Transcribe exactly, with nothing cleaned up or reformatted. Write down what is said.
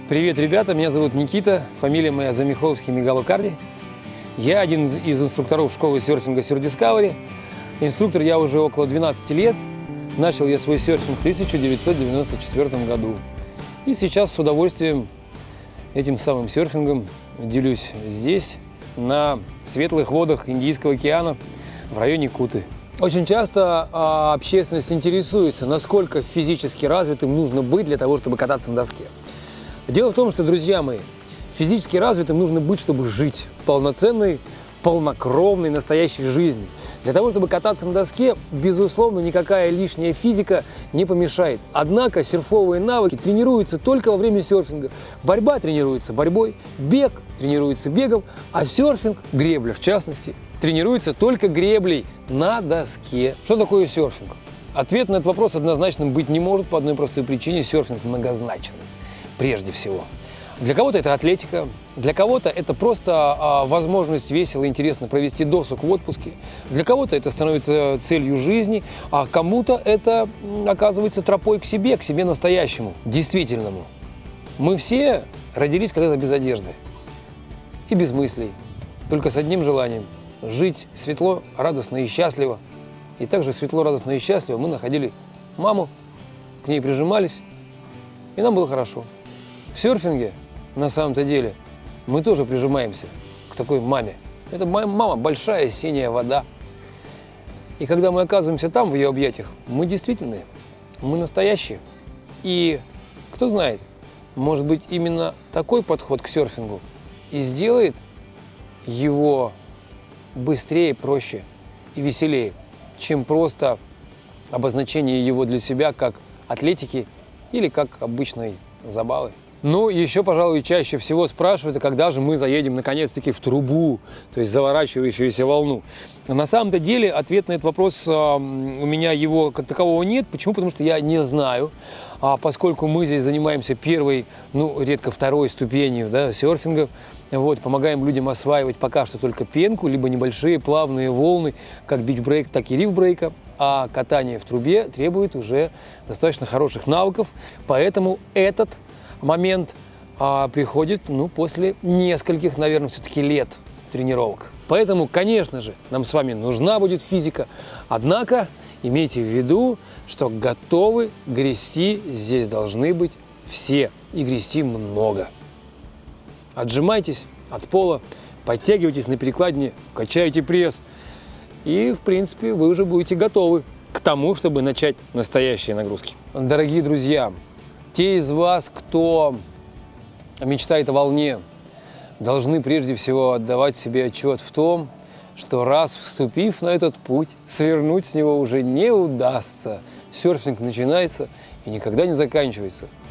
Привет, ребята, меня зовут Никита, фамилия моя Замиховский Мигалокарди. Я один из инструкторов школы серфинга Surf Discovery. Инструктор я уже около двенадцати лет. Начал я свой серфинг в тысяча девятьсот девяносто четвёртом году. И сейчас с удовольствием этим самым серфингом делюсь здесь, на светлых водах Индийского океана в районе Куты. Очень часто а, общественность интересуется, насколько физически развитым нужно быть для того, чтобы кататься на доске. Дело в том, что, друзья мои, физически развитым нужно быть, чтобы жить полноценной, полнокровной, настоящей жизнью. Для того, чтобы кататься на доске, безусловно, никакая лишняя физика не помешает. Однако серфовые навыки тренируются только во время серфинга. Борьба тренируется борьбой, бег тренируется бегом, а серфинг, гребля в частности, тренируется только греблей на доске. Что такое серфинг? Ответ на этот вопрос однозначным быть не может по одной простой причине: серфинг многозначный. Прежде всего. Для кого-то это атлетика, для кого-то это просто а, возможность весело и интересно провести досуг в отпуске, для кого-то это становится целью жизни, а кому-то это оказывается тропой к себе, к себе настоящему, действительному. Мы все родились когда-то без одежды и без мыслей, только с одним желанием – жить светло, радостно и счастливо. И также светло, радостно и счастливо мы находили маму, к ней прижимались, и нам было хорошо. В серфинге, на самом-то деле, мы тоже прижимаемся к такой маме. Это моя мама, большая синяя вода. И когда мы оказываемся там, в ее объятиях, мы действительные, мы настоящие. И кто знает, может быть, именно такой подход к серфингу и сделает его быстрее, проще и веселее, чем просто обозначение его для себя как атлетики или как обычной забавы. Ну, еще, пожалуй, чаще всего спрашивают, а когда же мы заедем наконец-таки в трубу, то есть заворачивающуюся волну. На самом-то деле ответ на этот вопрос, у меня его как такового нет. Почему? Потому что я не знаю. А поскольку мы здесь занимаемся первой, ну, редко второй ступенью, да, серфинга, вот, помогаем людям осваивать пока что только пенку, либо небольшие плавные волны, как бичбрейк, так и рифбрейка. А катание в трубе требует уже достаточно хороших навыков, поэтому этот момент а, приходит, ну, после нескольких, наверное, все-таки лет тренировок. Поэтому, конечно же, нам с вами нужна будет физика. Однако имейте в виду, что готовы грести здесь должны быть все. И грести много. Отжимайтесь от пола, подтягивайтесь на перекладине, качайте пресс. И, в принципе, вы уже будете готовы к тому, чтобы начать настоящие нагрузки. Дорогие друзья, те из вас, кто мечтает о волне, должны прежде всего отдавать себе отчет в том, что раз вступив на этот путь, свернуть с него уже не удастся. Серфинг начинается и никогда не заканчивается.